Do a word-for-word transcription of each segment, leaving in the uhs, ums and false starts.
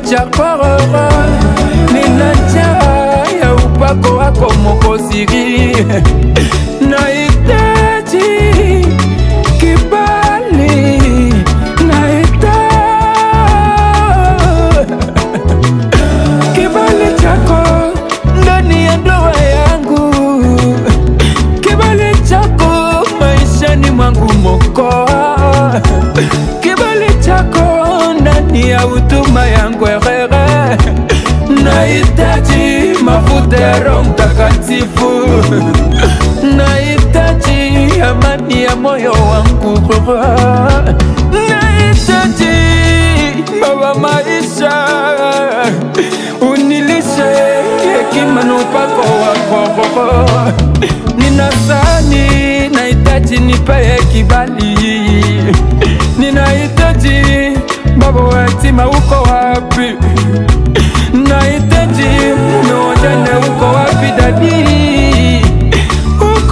chakwarara ninacha ya upako wako Mwokozi. Nahitaji kibali, nahitaji kibali chako ndani ya ndoa yangu, kibali chako maishani mwangu Mwokozi, kibali chako ndani ya huduma yangu erere. Nahitaji mafuta ya Roho Mtakatifu, nahitaji amani ya moyo wangu, nahitaji Baba maisha, unilishe hekima na upako wako. Ninasani nahitaji nipae kibali, ninahitaji Baba wa yatima uko wapi? Nahitaji mume wajane uko wapi dadi? Uko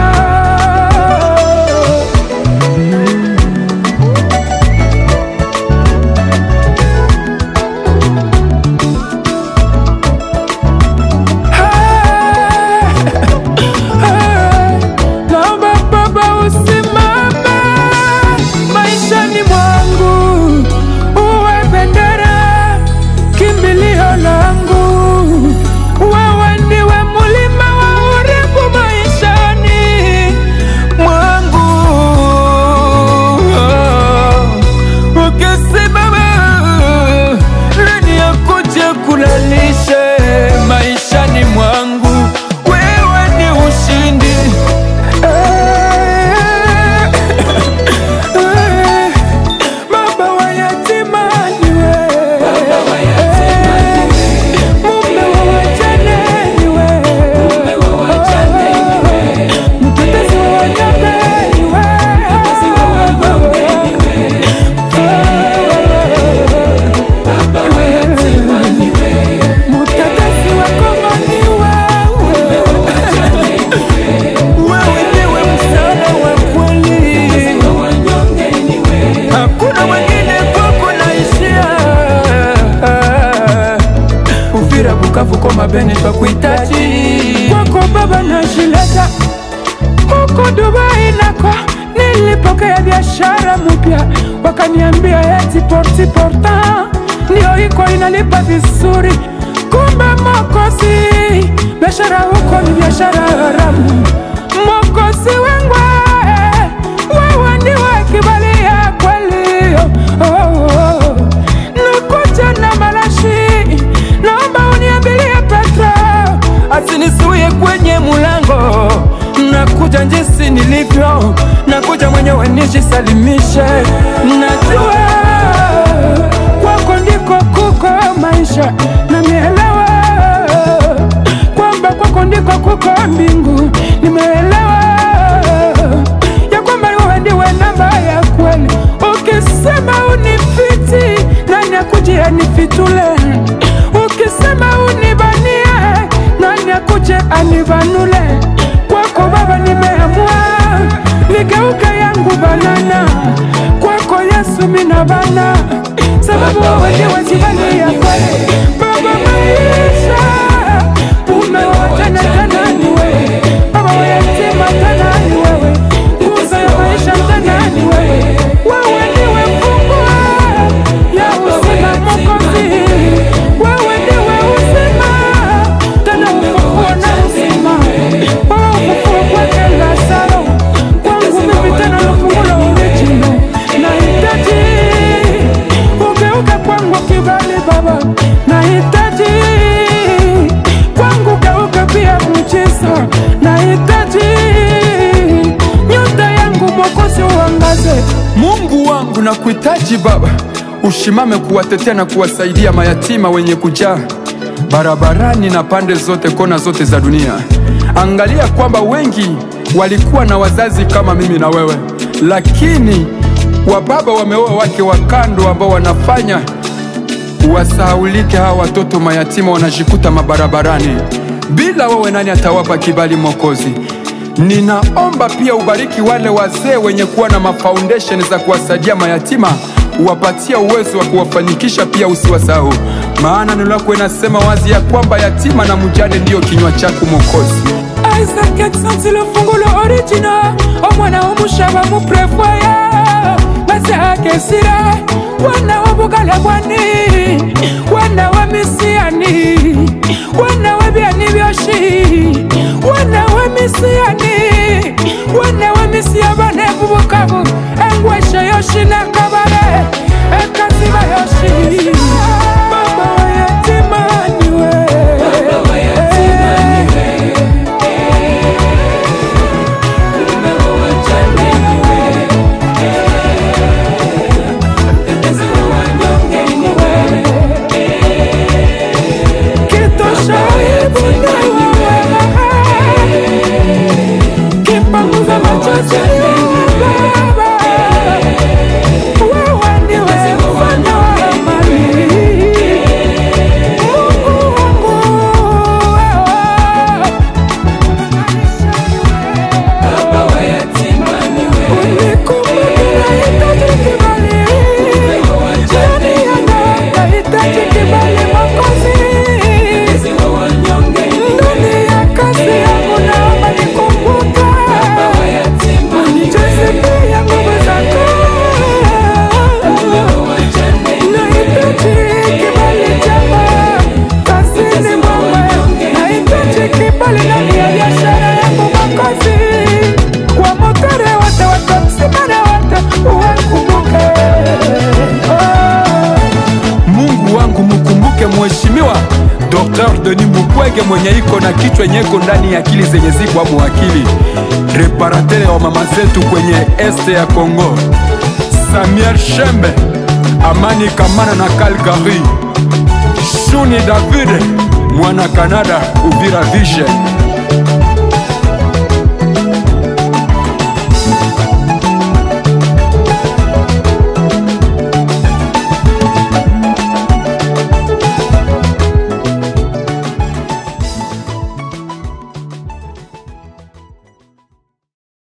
naomba Baba usimame maishani mwangu, uwe bendera kimbilio langu. Wewe ndiwe mulima wa urembo maishani mwangu. Ukisimama nani akuje kulalishe maishani mwangu? Wewe ni ushindi. Baba wa yatima niwe, mume wa wajane niwe, mtetezi wa wanyonge niwe, mtetezi wa Kongo niwe. Wewe ndiwe msaada wa kweli, hakuna mwingine kwako naishia. Uvira, Bukavu, Goma, Beni twakuhitaji. Kwako Baba najileta, huko Dubai nako nilipokea biashara mpya, wakaniambia eti porti porta ndio iko inalipa vizuri. Kumbe Mwokozi, biashara huko ni biashara haramu. Mwokozi wangu, wewe ndiwe kibali ya kweli. Oh, oh, oh. Nakuja na malashi, naomba uniambilie Petro asinisuie kwenye mulango. Nakuja jinsi nilivyo, nakuja mwenyewe nijisalimishe. Najua kwako ndiko kuko maisha, na nielewa kwamba kwako ndiko kuko mbingu. Nimeelewa ya kwamba wewe ndiwe namba ya kweli. Ukisema unifiti, nani akuje anifitule? Ukisema unibanie, nani akuje anibanule? Kwako Baba nimeamua nigeuke yangu banana, kwako Yesu mina bana, sababu wewe ndiwe kibali ya kweli. Baba maisha, mume wa wajane tena ni wewe, Baba wa yatima tena ni wewe, nguzo ya maisha tena ni wewe. Wewe ndiwe funguo ya uzima Mwokozi, wewe ndiwe uzima tena ufufuo na uzima. Wewe ufufuo kwake Lazaro, kwangu mimi tena ufunguo original. Nahitaji ugeuke kwangu kibali Baba, nahitaji kwangu geuke pia muujiza. Nahitaji nyota yangu Mwokozi uangaze. Mungu wangu nakuhitaji Baba, ushimame kuwatetea na kuwasaidia mayatima wenye kujaa barabarani na pande zote, kona zote za dunia. Angalia kwamba wengi walikuwa na wazazi kama mimi na wewe, lakini wababa wameoa wake wa kando ambao wanafanya wasahaulike hawa watoto mayatima wanajikuta mabarabarani. Bila wewe nani atawapa kibali Mwokozi? Ninaomba pia ubariki wale wazee wenye kuwa na mafoundation za kuwasaidia mayatima, uwapatia uwezo wa kuwafanikisha pia, usiwasahau. maana neno lako inasema wazi ya kwamba yatima na mjane ndiyo kinywa chako Mwokozi. Isaac Exanti le fungulo original omwana w'umushaba mu prefoya maze akesira wana wa bugale bwani wana wa misiyani wana wa byani byoshi wana wa misiyani wana wa misiya bane bubukabu engweshe yoshi na kabare ekaziba yoshi baba wa yatima niwe baba wa yatima niwe Mheshimiwa Docteur Denis Mukwege mwenye iko na kichwa nyeko ndani ya akili zenye ziko hapo akili. Reparatere wa mama zetu kwenye este ya Kongo. Samuel Shembe, Amani Kamana na Calgary. Shuni David, mwana Canada, Uvira Vision.